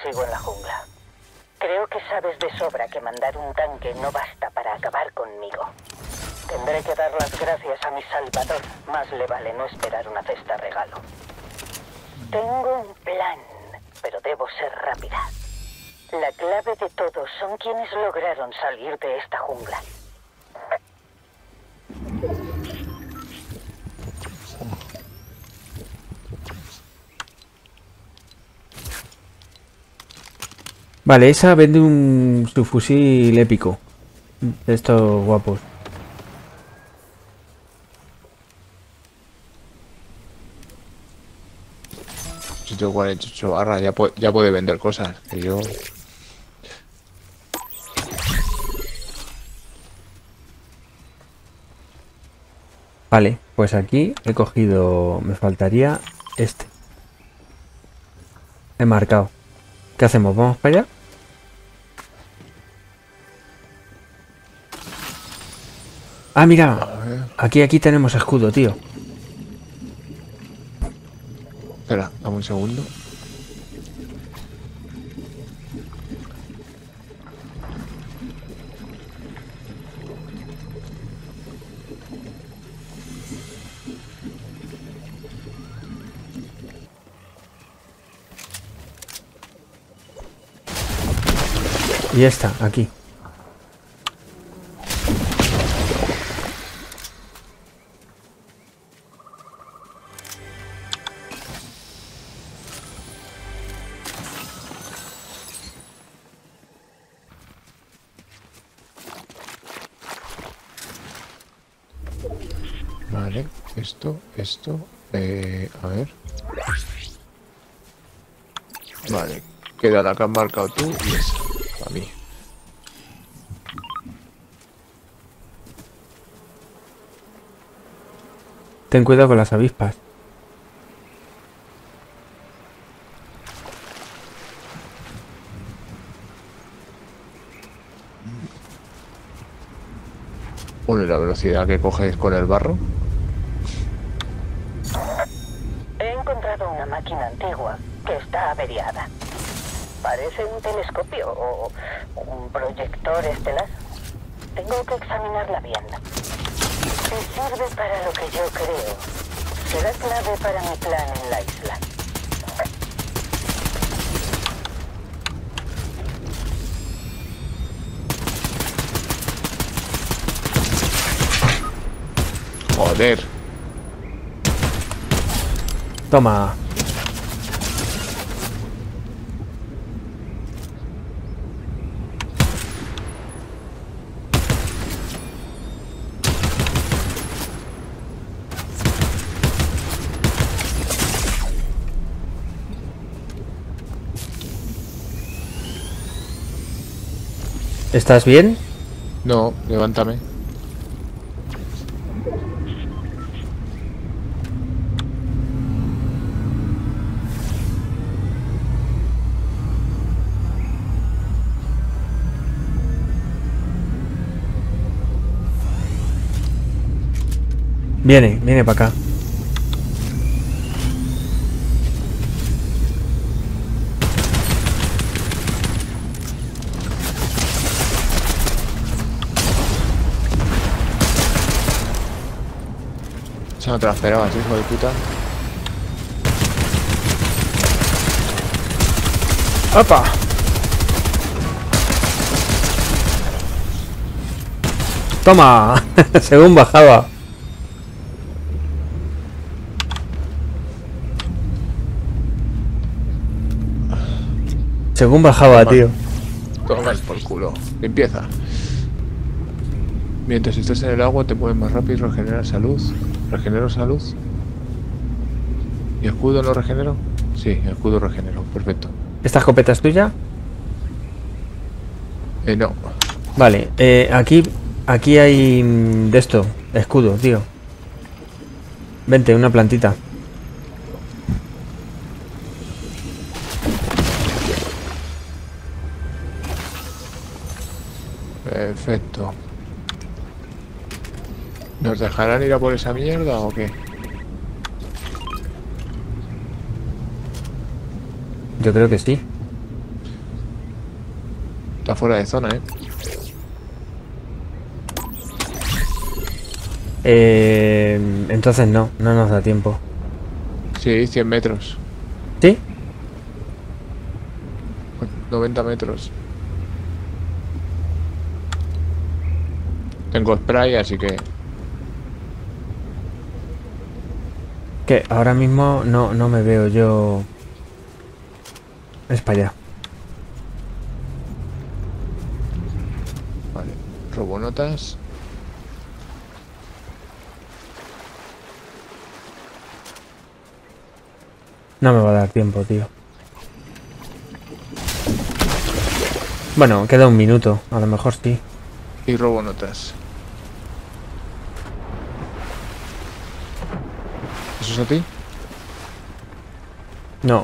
sigo en la jungla. Creo que sabes de sobra que mandar un tanque no basta para acabar conmigo. Tendré que dar las gracias a mi salvador. Más le vale no esperar una cesta regalo. Tengo un plan, pero debo ser rápida. La clave de todo son quienes lograron salir de esta jungla. Vale, esa vende un subfusil épico. De estos guapos. Sitio 48 barras, ya puede vender cosas. Que yo... Vale, pues aquí he cogido... Me faltaría este. He marcado. ¿Qué hacemos? ¿Vamos para allá? Ah, mira. Aquí tenemos escudo, tío. Espera, dame un segundo. Y esta, aquí. Vale, esto, a ver. Vale, queda la que has marcado tú y esa, a mí. Ten cuidado con las avispas. Bueno, y la velocidad que coges con el barro. He encontrado una máquina antigua que está averiada. Parece un telescopio o un proyector estelar. Tengo que examinarla bien. Si sirve para lo que yo creo, será clave para mi plan en la isla. Joder. Toma. ¿Estás bien? No, levántame. Viene para acá. Eso no te lo esperabas, hijo de puta. ¡Opa! Toma. Según bajaba. Según bajaba, Toma. tío. Toma por culo. Limpieza. Mientras estés en el agua te mueves más rápido y regeneras salud. ¿Regenero salud? ¿Y escudo no regenero? Sí, escudo regenero. Perfecto. ¿Esta escopeta es tuya? No. Vale, aquí hay de esto, escudo, tío. Vente, una plantita. Perfecto. ¿Nos dejarán ir a por esa mierda o qué? Yo creo que sí. Está fuera de zona, ¿eh? Entonces no nos da tiempo. Sí, 100 metros. ¿Sí? 90 metros. Tengo spray, así que... Que ahora mismo no me veo yo. Es para allá. Vale. Robo notas. No me va a dar tiempo, tío. Bueno, queda un minuto. A lo mejor sí. Y robo notas. ¿Eso es a ti? No.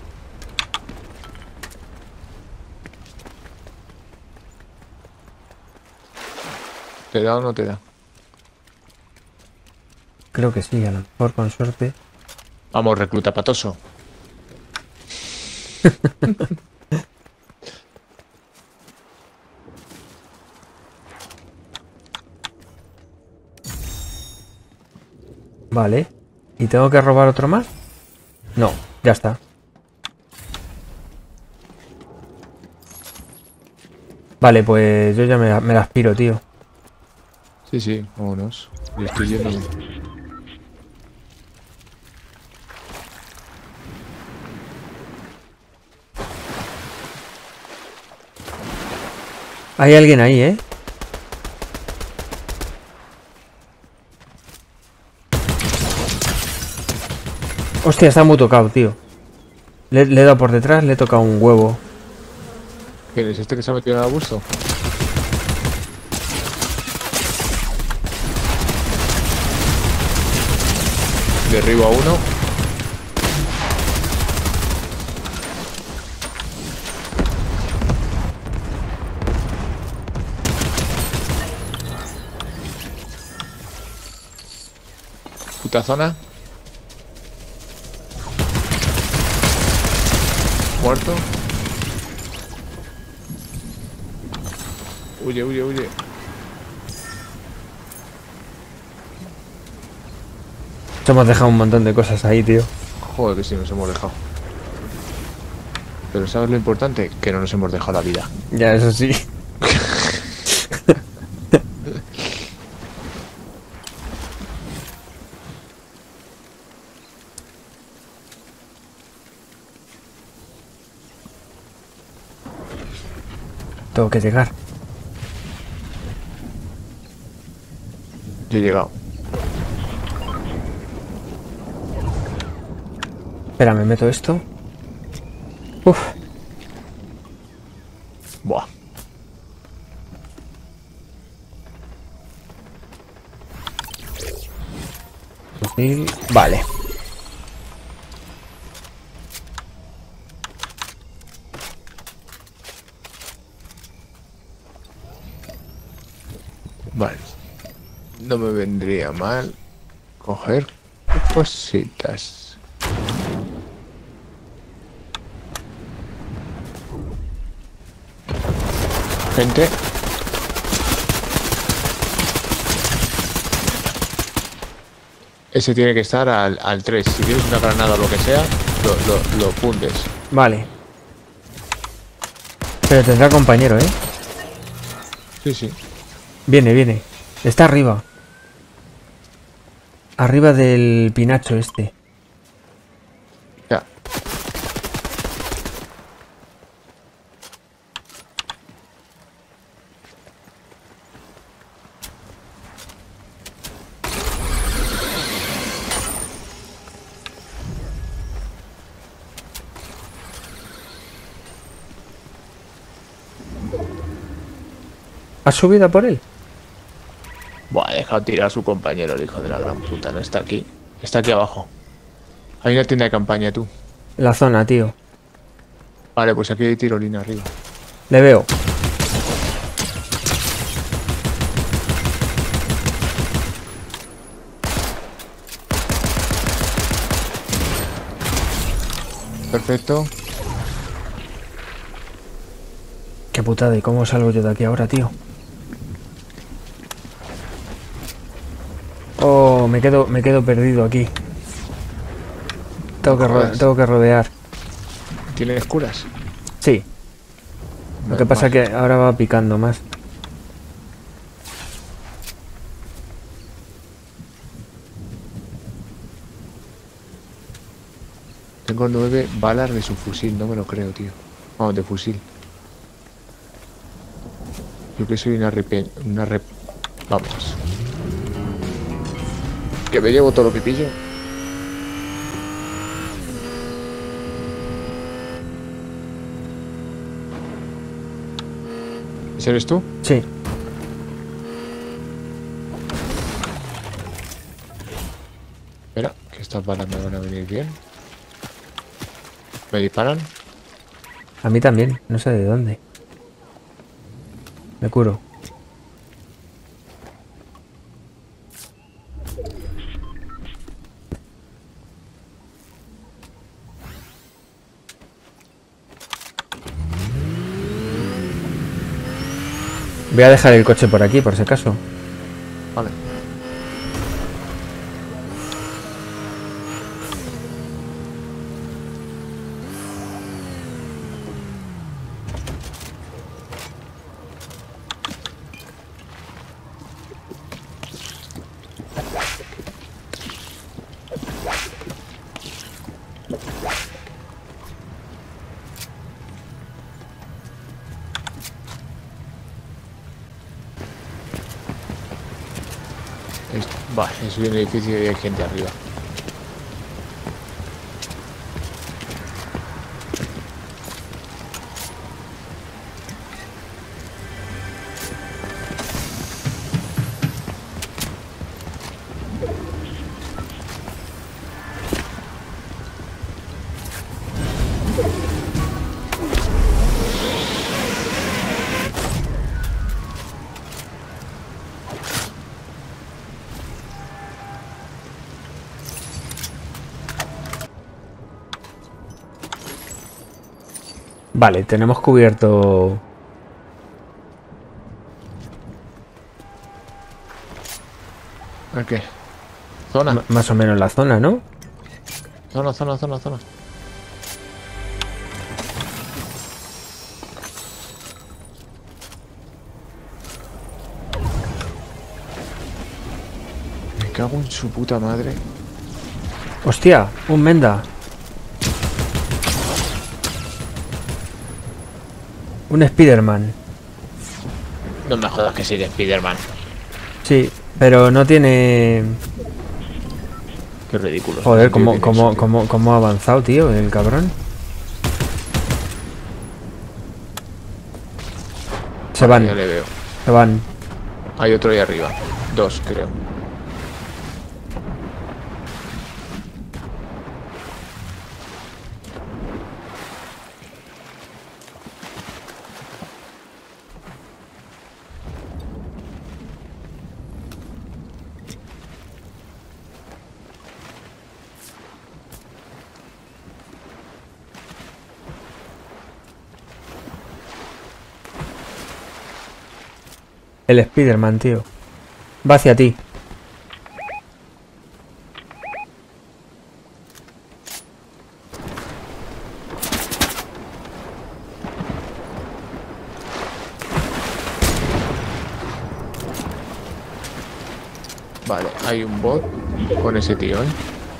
¿Te da o no te da? Creo que sí, a lo mejor con suerte. Vamos, recluta patoso. Vale. ¿Y tengo que robar otro más? No, ya está. Vale, pues yo ya me las piro, tío. Sí, sí, vámonos. Yo estoy yéndome. Hay alguien ahí, ¿eh? Hostia, está muy tocado, tío. Le he dado por detrás, le he tocado un huevo. ¿Quién es este que se ha metido en el arbusto? Derribo a uno. Puta zona. Muerto. Huye, huye, huye. Nos hemos dejado un montón de cosas ahí, tío. Joder, que sí nos hemos dejado. Pero ¿sabes lo importante? Que no nos hemos dejado la vida. Ya, eso sí. Tengo que llegar. Yo he llegado. Espera, me meto esto. Uf. Buah. Fusil. Vale. Vale. No me vendría mal coger cositas. Gente. Ese tiene que estar al 3. Si tienes una granada o lo que sea, lo fundes. Vale. Pero tendrá compañero, ¿eh? Sí, sí. Viene, viene. Está arriba. Arriba del pinacho este. Ya. ¿Has subido a por él? Buah, ha dejado tirar a su compañero, el hijo de la gran puta. No está aquí. Está aquí abajo. Hay una tienda de campaña, tú. La zona, tío. Vale, pues aquí hay tirolina arriba. Le veo. Perfecto. Qué putada, ¿y cómo salgo yo de aquí ahora, tío? Oh, me quedo perdido aquí. Tengo que rodear. ¿Tienes curas? Sí. Lo que pasa es que ahora va picando más. Tengo 9 balas de su fusil, no me lo creo, tío. Vamos, de fusil. Yo que soy una rep... Vamos. Que me llevo todo lo que pillo. ¿Ese eres tú? Sí. Espera, que estas balas me van a venir bien. ¿Me disparan? A mí también, no sé de dónde. Me curo. Voy a dejar el coche por aquí, por si acaso. Vale. Vale, es un edificio y hay gente arriba. Vale, tenemos cubierto... ¿El qué? Zona. Más o menos la zona, ¿no? Zona. Me cago en su puta madre. ¡Hostia! ¡Un Menda! Un Spiderman. No me jodas que soy de Spiderman. Sí, pero no tiene... Qué ridículo. Joder, cómo ha avanzado, tío, el cabrón. Se van. Ya le veo. Se van. Hay otro ahí arriba. 2, creo. El Spiderman, tío. Va hacia ti. Vale, hay un bot con ese tío, ¿eh?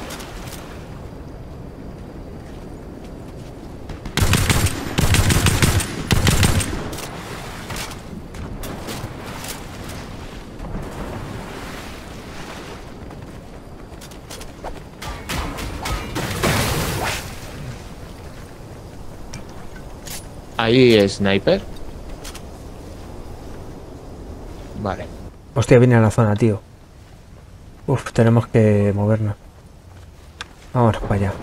Ahí es sniper. Vale. Hostia, viene a la zona, tío. Uf, tenemos que movernos. Vámonos para allá.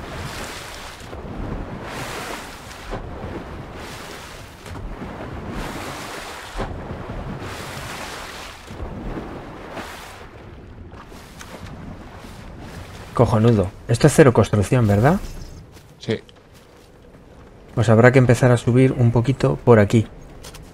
Cojonudo. Esto es cero construcción, ¿verdad? Sí. Pues habrá que empezar a subir un poquito por aquí.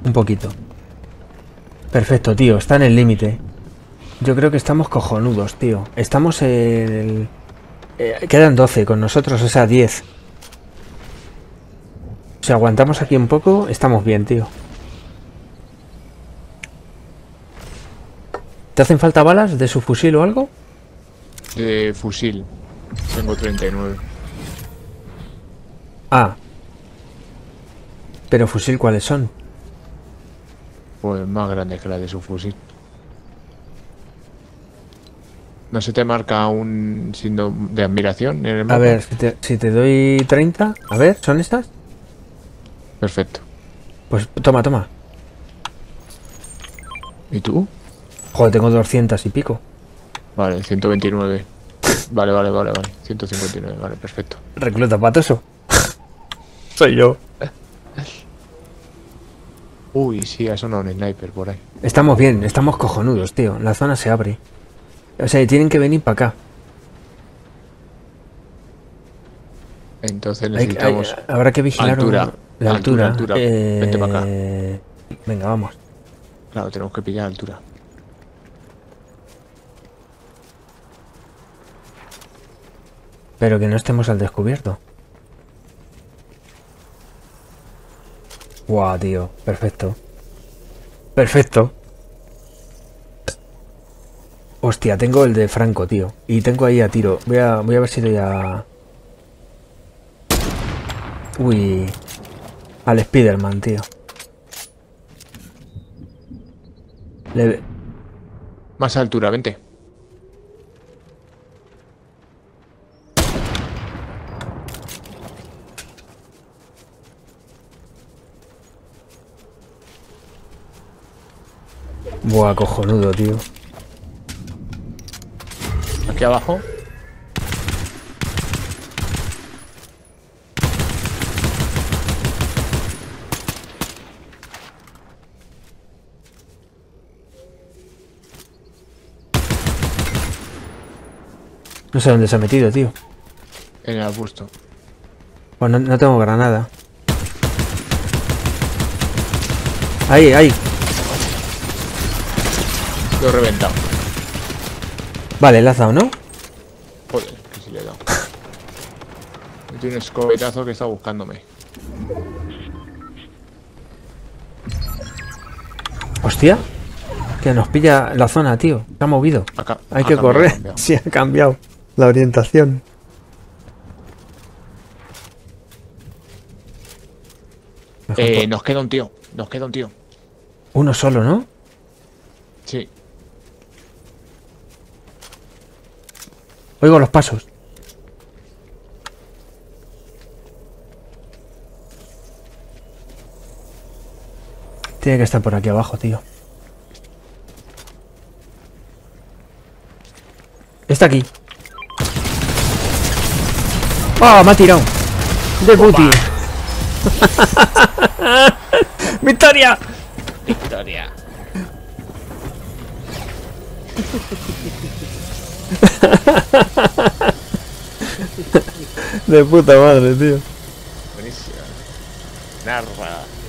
Un poquito. Perfecto, tío. Está en el límite. Yo creo que estamos cojonudos, tío. Estamos en el... quedan 12 con nosotros, o sea, 10. Si aguantamos aquí un poco, estamos bien, tío. ¿Te hacen falta balas de su fusil o algo? De fusil. Tengo 39. Ah. Pero fusil, ¿cuáles son? Pues más grande que la de su fusil. ¿No se te marca un signo de admiración en el mapa? A ver, si te doy 30. A ver, ¿son estas? Perfecto. Pues toma, toma. ¿Y tú? Joder, tengo 200 y pico. Vale, 129. Vale. 159, vale, perfecto. Recluta patoso. Soy yo. Uy, sí, ha sonado un sniper por ahí. Estamos bien, estamos cojonudos, tío. La zona se abre. O sea, tienen que venir para acá. Entonces necesitamos habrá que vigilar altura. la altura. Altura. Vente para acá. Venga, vamos. Claro, tenemos que pillar altura. Pero que no estemos al descubierto. Guau, tío. Perfecto. Perfecto. Hostia, tengo el de Franco, tío. Y tengo ahí a tiro. Voy a ver si doy a... Uy. Al Spiderman, tío. Más altura, vente. Buah, cojonudo, tío. Aquí abajo. No sé dónde se ha metido, tío. En el arbusto. Pues no tengo granada. Ahí, ahí. Lo he reventado. Vale, le has dado, ¿no? Joder, que sí le he dado. Tiene un escopetazo que está buscándome. Hostia. Que nos pilla la zona, tío. Se ha movido. Hay que correr. Sí, ha cambiado la orientación. Nos queda un tío. Uno solo, ¿no? Sí. Oigo los pasos. Tiene que estar por aquí abajo, tío. Está aquí. ¡Oh, me ha tirado! ¡De booty! ¡Victoria! Victoria. De puta madre, tío. Buenísima. Narra.